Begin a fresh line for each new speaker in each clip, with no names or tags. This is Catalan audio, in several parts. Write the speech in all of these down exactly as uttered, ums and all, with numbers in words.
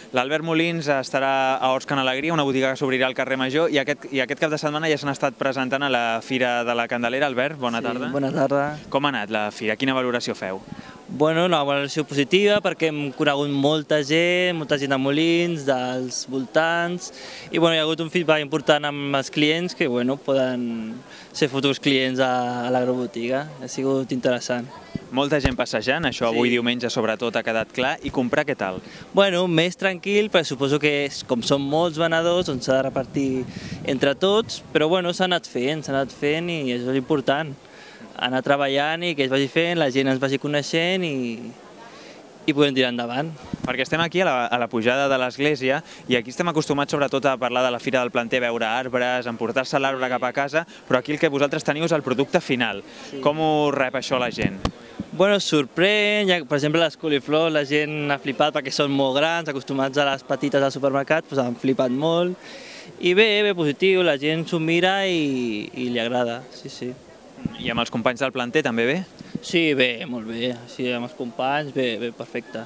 L'Albert Molins estarà a Horts Can Alegria, una botiga que s'obrirà al carrer Major, i aquest, i aquest cap de setmana ja s'han estat presentant a la Fira de la Candelera. Albert, bona tarda.
Sí, bona tarda.
Com ha anat la Fira? Quina valoració feu?
Bueno, una valoració positiva perquè hem conegut molta gent, molta gent de Molins, dels voltants, i bueno, hi ha hagut un feedback important amb els clients que bueno, poden ser futurs clients a, a l'agrobotiga. Ha sigut interessant.
Molta gent passejant, això avui
Sí.
diumenge sobretot ha quedat clar, i comprar què tal?
Bueno, més tranquil, però suposo que és, com són molts venedors, on s'ha de repartir entre tots, però bueno, s'ha anat fent, s'ha anat fent i això és important. Anar treballant i que es vagi fent, la gent ens vagi coneixent i, i podem tirar endavant.
Perquè estem aquí a la, a la pujada de l'església i aquí estem acostumats sobretot a parlar de la Fira del Planter, veure arbres, emportar-se l'arbre cap a casa, però aquí el que vosaltres teniu és el producte final.
Sí.
Com ho rep això la gent?
Bueno, sorprèn, ja, per exemple les coliflors, la gent ha flipat perquè són molt grans, acostumats a les petites al supermercat, doncs han flipat molt. I bé, bé positiu, la gent s'ho mira i, i li agrada, sí, sí.
I amb els companys del planter també bé?
Sí, bé, molt bé, sí, amb els companys, bé, bé, perfecte.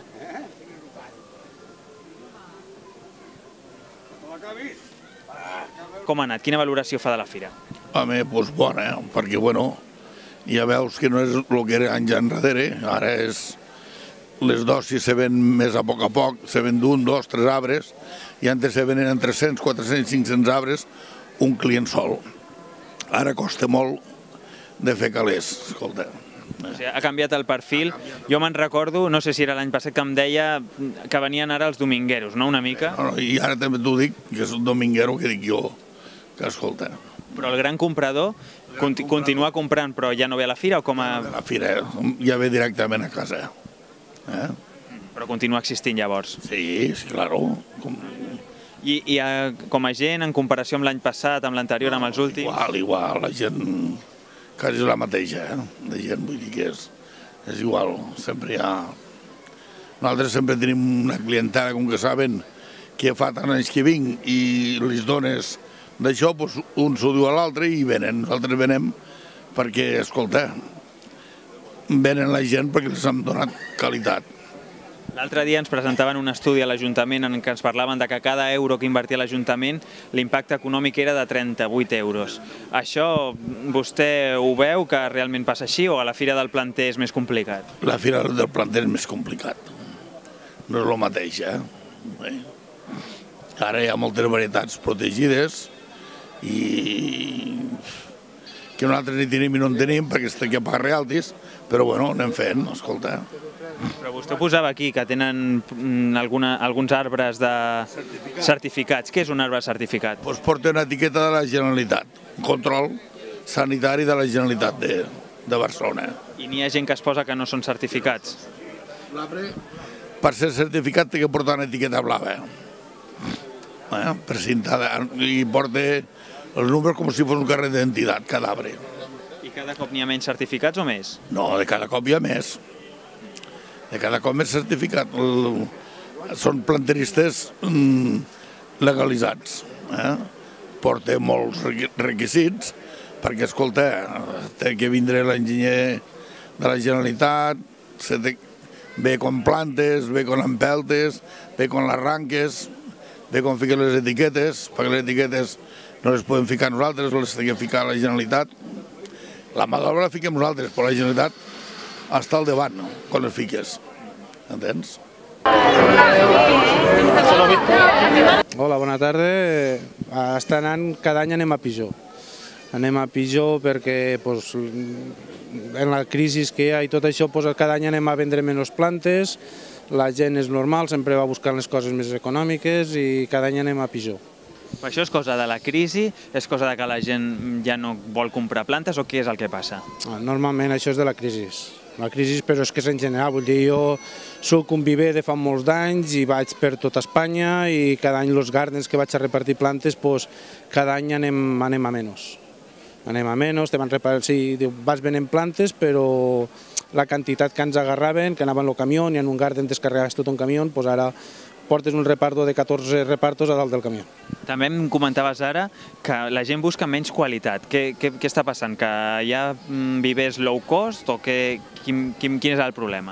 Com ha anat? Quina valoració fa de la Fira?
Home, doncs bona, eh? Perquè, bueno, ja veus que no és el que era anys enrere, ara és... Les dosis se ven més a poc a poc, se ven d'un, dos, tres arbres, i antes se venen entre tres-cents, quatre-cents, cinc-cents arbres, un client sol. Ara costa molt de fer calés, escolta.
O sigui, ha canviat el perfil. Jo me'n recordo, no sé si era l'any passat, que em deia que venien ara els domingueros, no?, una mica.
No, I ara també t'ho dic, que és un dominguero que dic jo, que escolta.
Però el gran comprador conti continua comprant, però ja no ve a la Fira o com a...
A la Fira ja ve directament a casa. Eh?
Però continua existint llavors.
Sí, sí, claro. Com...
I, i a, com a gent, en comparació amb l'any passat, amb l'anterior, amb els últims...
Igual, igual, la gent quasi és la mateixa, eh? De gent, vull dir que és, és igual, sempre hi ha... Nosaltres sempre tenim una clientela, com que saben que fa tant anys que vinc i les dones d'això, doncs un s'ho diu a l'altre i venen. Nosaltres venem perquè, escolta, venen la gent perquè els hem donat qualitat.
L'altre dia ens presentaven un estudi a l'Ajuntament en què ens parlaven de que cada euro que invertia l'Ajuntament l'impacte econòmic era de trenta-vuit euros. Això vostè ho veu que realment passa així o a la Fira del Planter és més complicat?
La Fira del Planter és més complicat. No és el mateix, eh? Bé. Ara hi ha moltes varietats protegides i que nosaltres ni tenim i no en tenim perquè estem aquí a pagar royalties, però bueno, anem fent, escolta.
Però vostè posava aquí que tenen alguna, alguns arbres de certificats. Què és un arbre certificat?
Doncs porta una etiqueta de la Generalitat, un control sanitari de la Generalitat de, de Barcelona.
I n'hi ha gent que es posa que no són certificats?
L'arbre, per ser certificat, té que portar una etiqueta blava. Eh? Precintada, i porta els números com si fos un carnet d'identitat, cada arbre.
I cada cop n'hi ha menys certificats o més?
No, de cada cop hi ha més. De cada cop més certificat. Són planteristes legalitzats. Eh? Porta molts requisits perquè, escolta, té que vindre l'enginyer de la Generalitat, ve con plantes, ve con empeltes, ve con les arranques, ve com fiquen les etiquetes, perquè les etiquetes no les podem ficar nosaltres, les hem de ficar a la Generalitat. La mà d'obra la fiquem nosaltres, però la Generalitat està al davant, no?, quan les fiques. Entens?
Hola, bona tarda. Està anant, cada any anem a pitjor. Anem a pitjor perquè pues, en la crisi que hi ha i tot això, pues, cada any anem a vendre menys plantes, la gent és normal, sempre va buscant les coses més econòmiques i cada any anem a pitjor.
Però això és cosa de la crisi? És cosa de que la gent ja no vol comprar plantes o què és el que passa?
Normalment això és de la crisi. La crisi, però és que és en general. Vull dir, jo soc un viver de fa molts d'anys i vaig per tot Espanya i cada any els gardens que vaig a repartir plantes, pues, cada any anem, anem a menys. Anem a menys, te van repartir, sí, vas venent plantes, però la quantitat que ens agarraven, que anaven el camió, i en un garden descarregaves tot un camió, pues ara portes un reparto de catorze repartos a dalt del camió.
També em comentaves ara que la gent busca menys qualitat. Què, què, què està passant? Que hi ha vivers low cost o que, quin, quin, quin és el problema?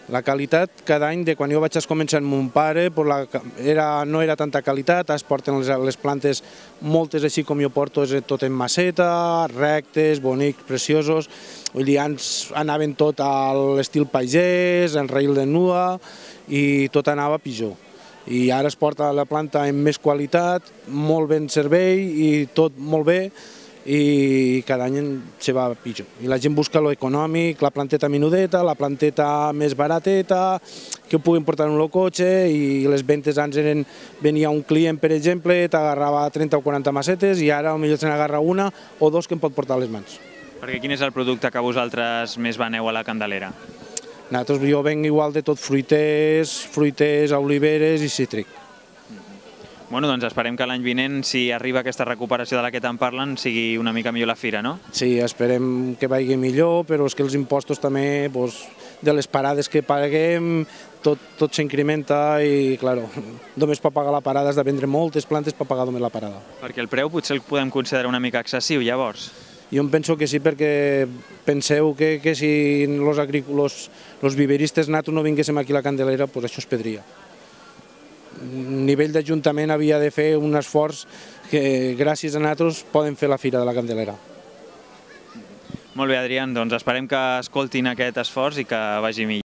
La qualitat, cada any, de quan jo vaig començar amb mon pare, pues la, era, no era tanta qualitat, es porten les, les plantes, moltes així com jo porto, és tot en maceta, rectes, bonics, preciosos. Vull dir, ans anaven tot a l'estil pagès, en raïl de nua, i tot anava pitjor. I ara es porta la planta amb més qualitat, molt ben servei i tot molt bé, i cada any se va pitjor. I la gent busca lo econòmic, la planteta menudeta, la planteta més barateta, que ho puguin portar en el cotxe, i les ventes abans eren, venia un client, per exemple, t'agarrava trenta o quaranta macetes, i ara potser se n'agarra una o dos que em pot portar a les mans.
Perquè quin és el producte que vosaltres més veneu a la Candelera?
Nosaltres, jo venc igual de tot, fruiters, fruiters, oliveres i cítric.
Bueno, doncs esperem que l'any vinent, si arriba aquesta recuperació de la que te'n parlen, sigui una mica millor la fira, no?
Sí, esperem que vagi millor, però és que els impostos també, doncs, de les parades que paguem, tot, tot s'incrementa i, clar, només per pagar la parada has de vendre moltes plantes per pagar només la parada.
Perquè el preu potser el podem considerar una mica excessiu, llavors.
Jo em penso que sí, perquè penseu que, que si els viveristes natos no vinguéssim aquí a la Candelera, doncs això es perdria. A nivell d'Ajuntament havia de fer un esforç que gràcies a nosaltres poden fer la Fira de la Candelera.
Molt bé, Adrián, doncs esperem que escoltin aquest esforç i que vagi millor.